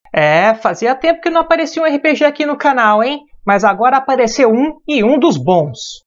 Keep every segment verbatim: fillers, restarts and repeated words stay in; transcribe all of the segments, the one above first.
É, fazia tempo que não aparecia um R P G aqui no canal, hein? Mas agora apareceu um e um dos bons.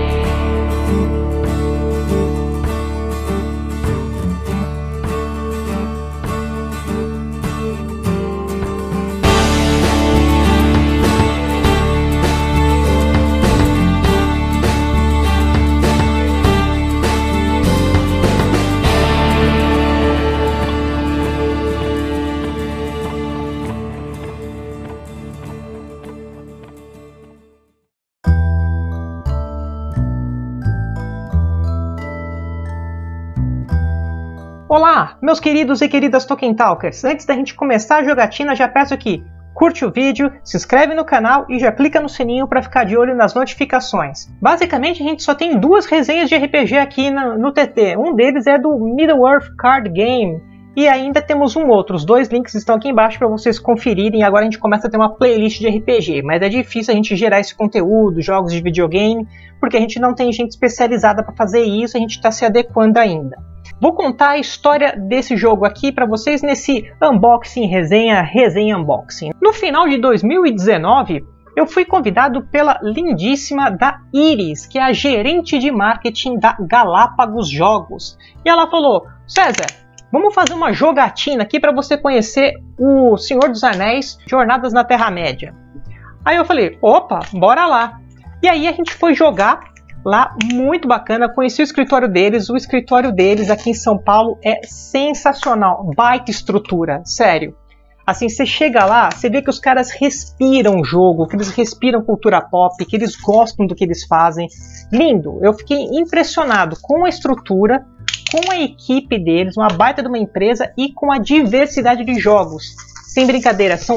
Olá, meus queridos e queridas Tolkien Talkers! Antes da gente começar a jogatina, já peço aqui, curte o vídeo, se inscreve no canal e já clica no sininho para ficar de olho nas notificações. Basicamente, a gente só tem duas resenhas de R P G aqui no, no T T. Um deles é do Middle-earth Card Game. E ainda temos um outro. Os dois links estão aqui embaixo para vocês conferirem. Agora a gente começa a ter uma playlist de R P G. Mas é difícil a gente gerar esse conteúdo, jogos de videogame, porque a gente não tem gente especializada para fazer isso. A gente está se adequando ainda. Vou contar a história desse jogo aqui para vocês nesse unboxing, resenha, resenha unboxing. No final de dois mil e dezenove, eu fui convidado pela lindíssima da Iris, que é a gerente de marketing da Galápagos Jogos. E ela falou, César, vamos fazer uma jogatina aqui para você conhecer o Senhor dos Anéis, Jornadas na Terra-média. Aí eu falei, opa, bora lá. E aí a gente foi jogar lá, muito bacana, conheci o escritório deles. O escritório deles aqui em São Paulo é sensacional, baita estrutura, sério. Assim, você chega lá, você vê que os caras respiram o jogo, que eles respiram cultura pop, que eles gostam do que eles fazem. Lindo, eu fiquei impressionado com a estrutura, com a equipe deles, uma baita de uma empresa e com a diversidade de jogos. Sem brincadeira, são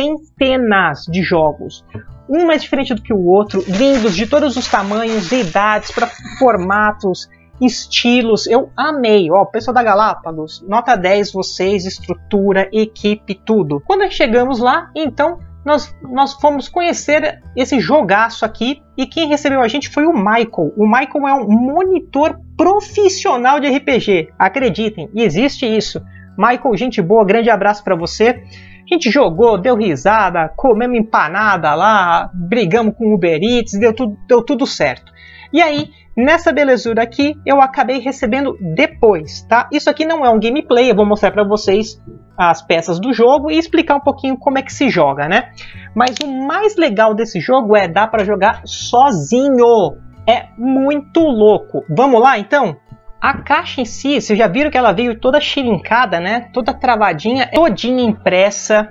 centenas de jogos. Um mais diferente do que o outro, lindos de todos os tamanhos, idades, para formatos, estilos. Eu amei. Ó, o pessoal da Galápagos, nota dez vocês, estrutura, equipe, tudo. Quando chegamos lá, então, nós, nós fomos conhecer esse jogaço aqui. E quem recebeu a gente foi o Michael. O Michael é um monitor profissional de R P G. Acreditem, existe isso. Michael, gente boa, grande abraço para você. A gente jogou, deu risada, comemos empanada lá, brigamos com o Uber Eats, deu tudo, deu tudo certo. E aí, nessa belezura aqui, eu acabei recebendo depois, tá? Isso aqui não é um gameplay, eu vou mostrar para vocês as peças do jogo e explicar um pouquinho como é que se joga, né? Mas o mais legal desse jogo é dar para jogar sozinho. É muito louco. Vamos lá, então? A caixa em si, vocês já viram que ela veio toda chilincada, né? Toda travadinha, todinha impressa,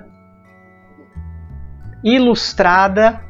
ilustrada,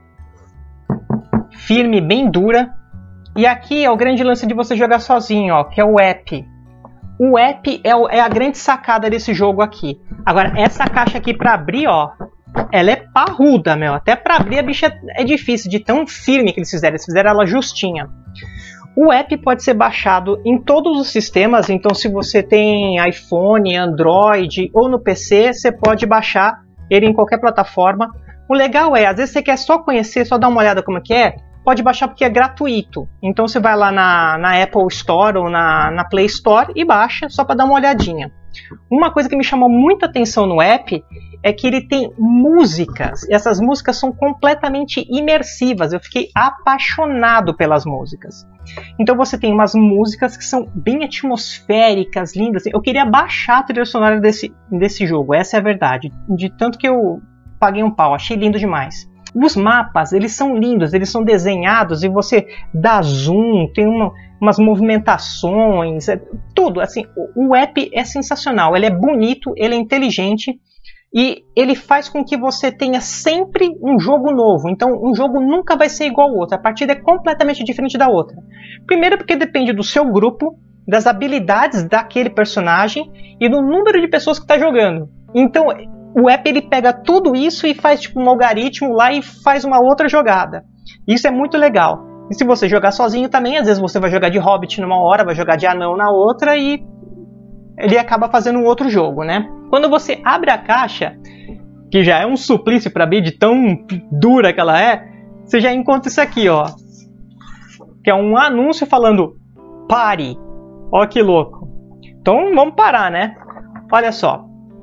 firme, bem dura. E aqui é o grande lance de você jogar sozinho, ó, que é o app. O app é, o, é a grande sacada desse jogo aqui. Agora, essa caixa aqui para abrir, ó, ela é parruda, meu. Até para abrir a bicha é difícil, de tão firme que eles fizeram. Eles fizeram ela justinha. O app pode ser baixado em todos os sistemas, então se você tem iPhone, Android ou no P C, você pode baixar ele em qualquer plataforma. O legal é, às vezes você quer só conhecer, só dar uma olhada como é que é, pode baixar porque é gratuito. Então você vai lá na, na Apple Store ou na, na Play Store e baixa só para dar uma olhadinha. Uma coisa que me chamou muita atenção no app é que ele tem músicas. E essas músicas são completamente imersivas. Eu fiquei apaixonado pelas músicas. Então você tem umas músicas que são bem atmosféricas, lindas. Eu queria baixar a trilha sonora desse, desse jogo, essa é a verdade. De tanto que eu paguei um pau, achei lindo demais. Os mapas, eles são lindos, eles são desenhados e você dá zoom, tem uma, umas movimentações, é, tudo. Assim, o, o app é sensacional, ele é bonito, ele é inteligente e ele faz com que você tenha sempre um jogo novo. Então um jogo nunca vai ser igual ao outro, a partida é completamente diferente da outra. Primeiro porque depende do seu grupo, das habilidades daquele personagem e do número de pessoas que está jogando. Então o app ele pega tudo isso e faz tipo um algoritmo lá e faz uma outra jogada. Isso é muito legal. E se você jogar sozinho também, às vezes você vai jogar de Hobbit numa hora, vai jogar de anão na outra e ele acaba fazendo um outro jogo, né? Quando você abre a caixa, que já é um suplício para mim de tão dura que ela é, você já encontra isso aqui, ó. Que é um anúncio falando pare. Ó que louco. Então vamos parar, né? Olha só.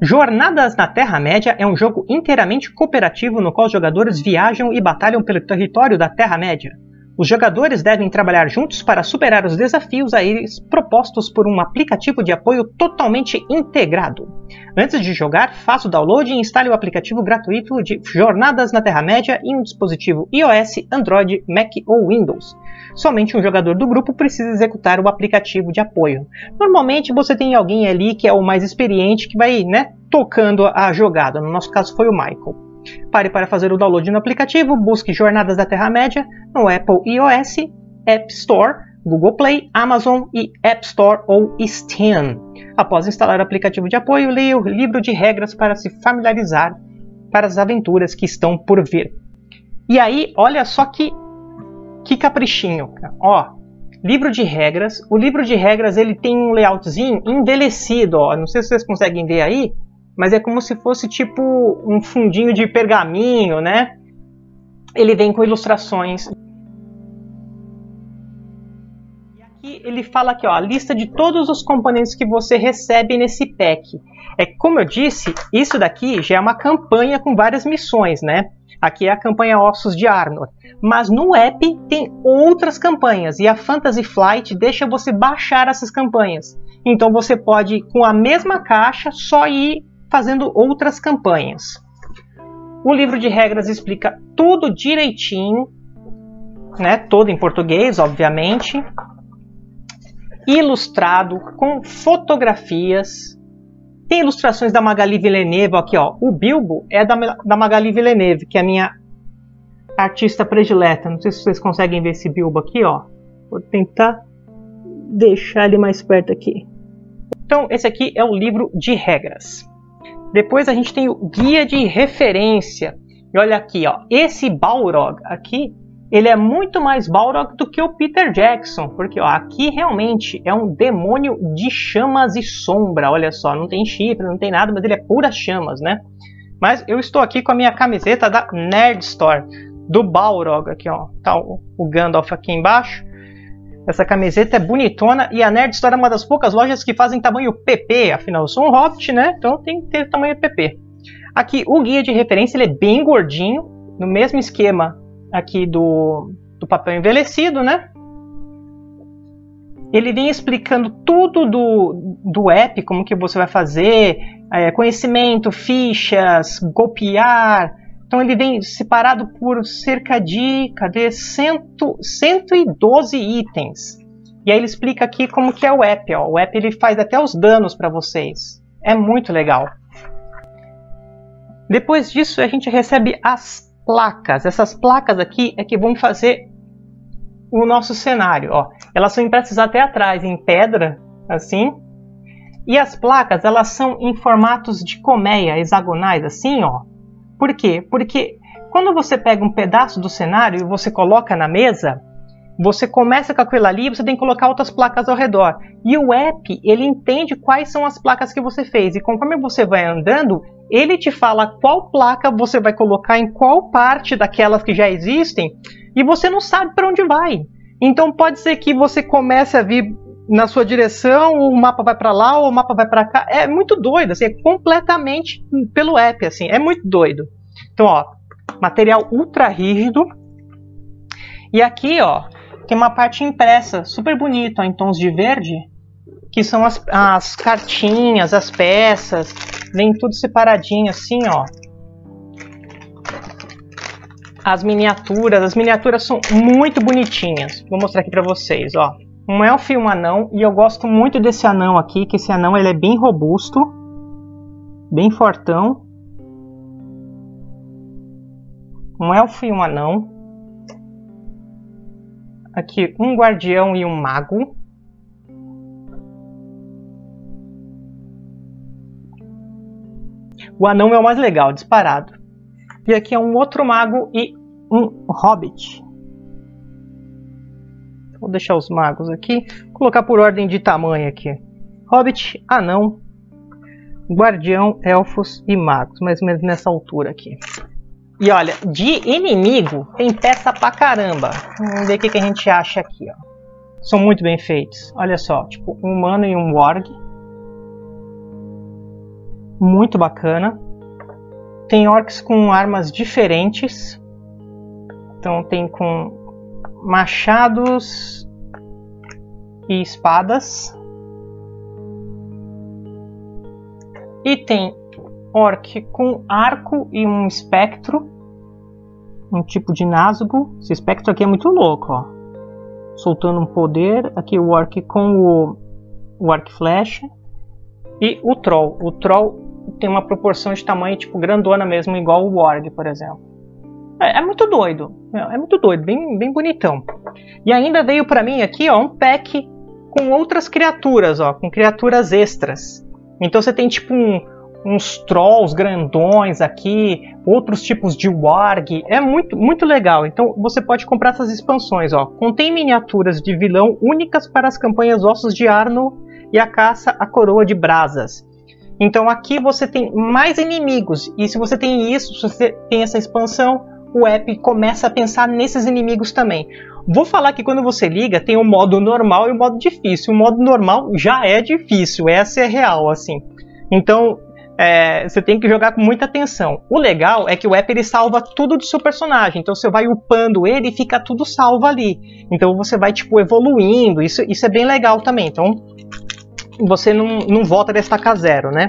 Jornadas na Terra-média é um jogo inteiramente cooperativo no qual os jogadores viajam e batalham pelo território da Terra-média. Os jogadores devem trabalhar juntos para superar os desafios a eles propostos por um aplicativo de apoio totalmente integrado. Antes de jogar, faça o download e instale o aplicativo gratuito de Jornadas na Terra-média em um dispositivo iOS, Android, Mac ou Windows. Somente um jogador do grupo precisa executar o aplicativo de apoio. Normalmente você tem alguém ali que é o mais experiente que vai, né, tocando a jogada. No nosso caso foi o Michael. Pare para fazer o download no aplicativo, busque Jornadas da Terra-média no Apple iOS, App Store, Google Play, Amazon e App Store ou Steam. Após instalar o aplicativo de apoio, leia o livro de regras para se familiarizar para as aventuras que estão por vir. E aí, olha só que, que caprichinho. Ó, livro de regras. O livro de regras ele tem um layoutzinho envelhecido. Ó. Não sei se vocês conseguem ver aí. Mas é como se fosse tipo um fundinho de pergaminho, né? Ele vem com ilustrações. E aqui ele fala aqui, ó, a lista de todos os componentes que você recebe nesse pack. É como eu disse, isso daqui já é uma campanha com várias missões, né? Aqui é a campanha Ossos de Arnor. Mas no app tem outras campanhas e a Fantasy Flight deixa você baixar essas campanhas. Então você pode, com a mesma caixa, só ir fazendo outras campanhas. O livro de regras explica tudo direitinho, né? Todo em português, obviamente. Ilustrado, com fotografias. Tem ilustrações da Magali Villeneuve aqui, ó. O Bilbo é da, da Magali Villeneuve, que é a minha artista predileta. Não sei se vocês conseguem ver esse Bilbo aqui, ó. Vou tentar deixar ele mais perto aqui. Então, esse aqui é o livro de regras. Depois a gente tem o guia de referência. E olha aqui, ó, esse Balrog aqui, ele é muito mais Balrog do que o Peter Jackson. Porque ó, aqui realmente é um demônio de chamas e sombra. Olha só, não tem chifre, não tem nada, mas ele é puras chamas, né? Mas eu estou aqui com a minha camiseta da Nerd Store, do Balrog. Aqui, ó, tá o, o Gandalf aqui embaixo. Essa camiseta é bonitona e a Nerd Store é uma das poucas lojas que fazem tamanho P P. Afinal, eu sou um hobbit, né? Então tem que ter tamanho P P. Aqui, o guia de referência ele é bem gordinho. No mesmo esquema aqui do, do papel envelhecido, né? Ele vem explicando tudo do, do app, como que você vai fazer. É, conhecimento, fichas, golpear. Então ele vem separado por cerca de, cadê? cento, cento e doze itens. E aí ele explica aqui como que é o app. Ó. O app ele faz até os danos para vocês. É muito legal. Depois disso a gente recebe as placas. Essas placas aqui é que vão fazer o nosso cenário. Ó. Elas são impressas até atrás em pedra, assim. E as placas elas são em formatos de colmeia, hexagonais, assim, ó. Por quê? Porque quando você pega um pedaço do cenário e você coloca na mesa, você começa com aquilo ali e você tem que colocar outras placas ao redor. E o app, ele entende quais são as placas que você fez. E conforme você vai andando, ele te fala qual placa você vai colocar em qual parte daquelas que já existem. E você não sabe para onde vai. Então pode ser que você comece a vir na sua direção, o mapa vai para lá, ou o mapa vai para cá. É muito doido, assim, é completamente pelo app, assim, é muito doido. Então, ó, material ultra rígido. E aqui, ó, tem uma parte impressa, super bonita, ó, em tons de verde, que são as, as cartinhas, as peças, vem tudo separadinho, assim, ó. As miniaturas, as miniaturas são muito bonitinhas. Vou mostrar aqui para vocês, ó. Um elfo e um anão, e eu gosto muito desse anão aqui, que esse anão ele é bem robusto, bem fortão. Um elfo e um anão. Aqui um guardião e um mago. O anão é o mais legal, disparado. E aqui é um outro mago e um hobbit. Vou deixar os magos aqui. Vou colocar por ordem de tamanho aqui. Hobbit, anão, guardião, elfos e magos. Mais ou menos nessa altura aqui. E olha, de inimigo tem peça pra caramba. Vamos ver o que, que a gente acha aqui, ó. São muito bem feitos. Olha só, tipo um humano e um warg. muito bacana. Tem orcs com armas diferentes. Então tem com machados e espadas. E tem orc com arco e um espectro. Um tipo de Nazgûl. Esse espectro aqui é muito louco, ó. Soltando um poder. Aqui o orc com o, o arco e flecha. E o troll. O troll tem uma proporção de tamanho tipo grandona mesmo, igual o warg, por exemplo. É, é muito doido. É, é muito doido, bem, bem bonitão. E ainda veio pra mim aqui, ó, um pack com outras criaturas, ó, com criaturas extras. Então você tem tipo um, uns trolls grandões aqui, outros tipos de warg. É muito, muito legal. Então você pode comprar essas expansões, ó. Contém miniaturas de vilão únicas para as campanhas Ossos de Arno e a caça à Coroa de Brasas. Então aqui você tem mais inimigos, e se você tem isso, se você tem essa expansão, o app começa a pensar nesses inimigos também. Vou falar que quando você liga tem o modo normal e o modo difícil. O modo normal já é difícil, essa é real, assim. Então é, você tem que jogar com muita atenção. O legal é que o app ele salva tudo do seu personagem, então você vai upando ele e fica tudo salvo ali. Então você vai tipo evoluindo, isso, isso é bem legal também. Então você não, não volta da estaca zero, né?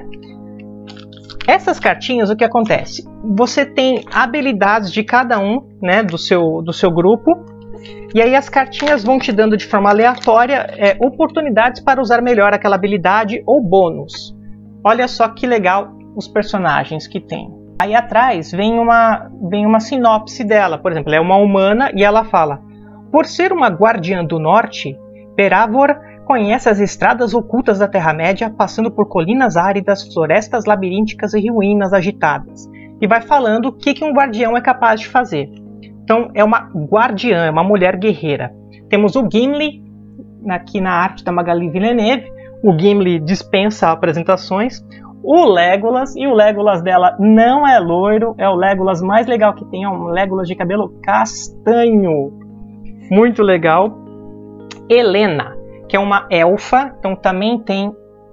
Essas cartinhas, o que acontece? Você tem habilidades de cada um, né, do seu, do seu grupo, e aí as cartinhas vão te dando de forma aleatória é, oportunidades para usar melhor aquela habilidade ou bônus. Olha só que legal os personagens que tem. Aí atrás vem uma, vem uma sinopse dela, por exemplo, ela é uma humana e ela fala: por ser uma guardiã do norte, Peravor conhece as estradas ocultas da Terra-média, passando por colinas áridas, florestas labirínticas e ruínas agitadas. E vai falando o que, que um guardião é capaz de fazer. Então é uma guardiã, é uma mulher guerreira. Temos o Gimli, aqui na arte da Magali Villeneuve. O Gimli dispensa apresentações. O Legolas, e o Legolas dela não é loiro, é o Legolas mais legal que tem, é um Legolas de cabelo castanho. Muito legal. Helena, que é uma elfa, então também tem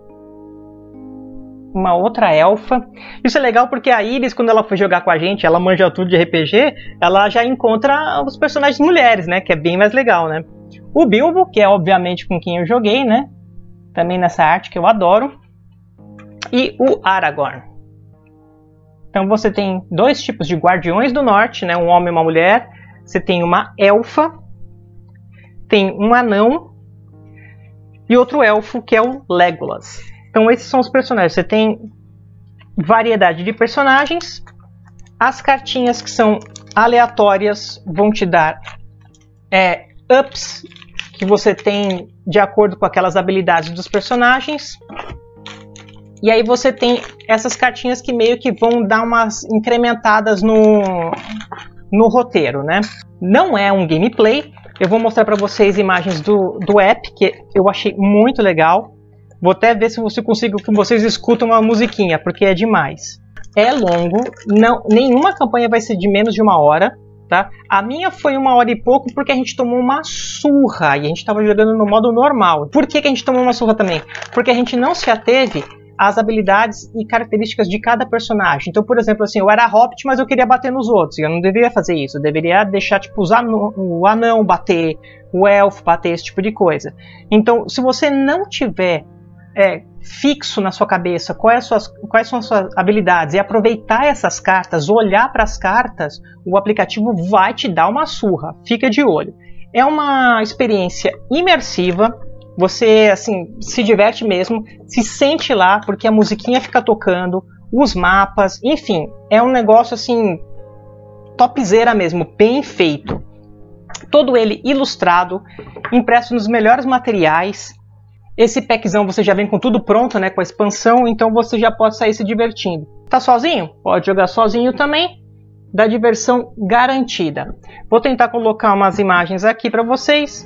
uma outra elfa. Isso é legal porque a Iris, quando ela foi jogar com a gente, ela manja tudo de R P G, ela já encontra os personagens mulheres, né, que é bem mais legal, né? O Bilbo, que é obviamente com quem eu joguei, né, também nessa arte que eu adoro. E o Aragorn. Então você tem dois tipos de guardiões do norte, né, um homem e uma mulher. Você tem uma elfa, tem um anão e outro elfo, que é o Legolas. Então esses são os personagens. Você tem variedade de personagens. As cartinhas que são aleatórias vão te dar é, ups que você tem de acordo com aquelas habilidades dos personagens. E aí você tem essas cartinhas que meio que vão dar umas incrementadas no, no roteiro, né? Não é um gameplay. Eu vou mostrar para vocês imagens do, do app, que eu achei muito legal. Vou até ver se você consigo que vocês escutam uma musiquinha, porque é demais. É longo, não, nenhuma campanha vai ser de menos de uma hora, tá? A minha foi uma hora e pouco porque a gente tomou uma surra e a gente estava jogando no modo normal. Por que, que a gente tomou uma surra também? Porque a gente não se ateve às habilidades e características de cada personagem. Então, por exemplo, assim, eu era Hobbit, mas eu queria bater nos outros. Eu não deveria fazer isso. Eu deveria deixar tipo, os anão, o anão bater, o elfo bater, esse tipo de coisa. Então, se você não tiver é, fixo na sua cabeça quais, suas, quais são as suas habilidades e aproveitar essas cartas, olhar para as cartas, o aplicativo vai te dar uma surra. Fica de olho. É uma experiência imersiva. Você assim se diverte mesmo, se sente lá porque a musiquinha fica tocando, os mapas, enfim, é um negócio assim topzera mesmo, bem feito. Todo ele ilustrado, impresso nos melhores materiais. Esse packzão você já vem com tudo pronto, né, com a expansão, então você já pode sair se divertindo. Tá sozinho? Pode jogar sozinho também. Da diversão garantida. Vou tentar colocar umas imagens aqui para vocês.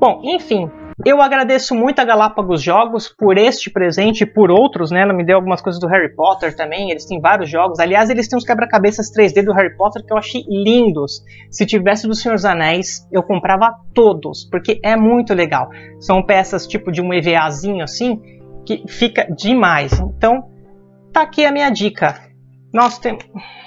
Bom, enfim, eu agradeço muito a Galápagos Jogos por este presente e por outros, né? Ela me deu algumas coisas do Harry Potter também, eles têm vários jogos. Aliás, eles têm uns quebra-cabeças três D do Harry Potter que eu achei lindos. Se tivesse do Senhor dos Anéis, eu comprava todos, porque é muito legal. São peças tipo de um E V Azinho assim, que fica demais. Então, tá aqui a minha dica. Nós temos...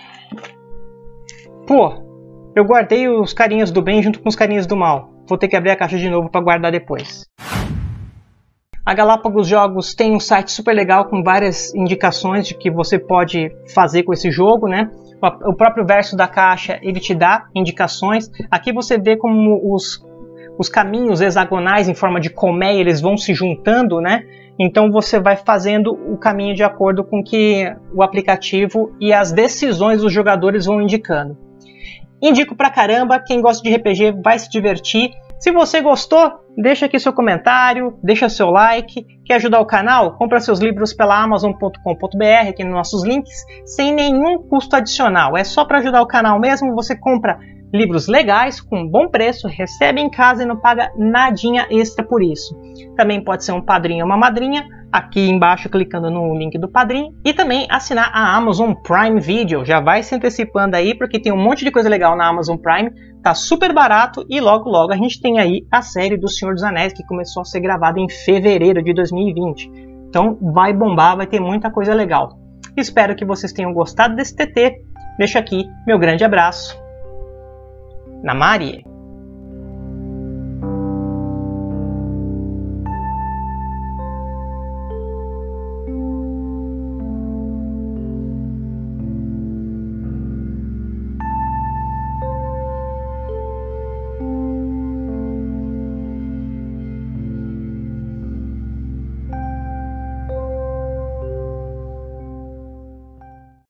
Pô, eu guardei os carinhas do bem junto com os carinhas do mal. Vou ter que abrir a caixa de novo para guardar depois. A Galápagos Jogos tem um site super legal com várias indicações de que você pode fazer com esse jogo, né? O próprio verso da caixa, ele te dá indicações. Aqui você vê como os, os caminhos hexagonais em forma de colmeia, eles vão se juntando, né? Então você vai fazendo o caminho de acordo com que o aplicativo e as decisões dos jogadores vão indicando. Indico pra caramba, quem gosta de R P G vai se divertir. Se você gostou, deixa aqui seu comentário, deixa seu like. Quer ajudar o canal? Compra seus livros pela amazon ponto com ponto br, aqui nos nossos links, sem nenhum custo adicional. É só para ajudar o canal mesmo, você compra livros legais, com bom preço, recebe em casa e não paga nadinha extra por isso. Também pode ser um padrinho ou uma madrinha, aqui embaixo clicando no link do padrinho, e também assinar a Amazon Prime Video. Já vai se antecipando aí, porque tem um monte de coisa legal na Amazon Prime, tá super barato, e logo logo a gente tem aí a série do Senhor dos Anéis, que começou a ser gravada em fevereiro de dois mil e vinte. Então vai bombar, vai ter muita coisa legal. Espero que vocês tenham gostado desse T T. Deixo aqui meu grande abraço. Namari!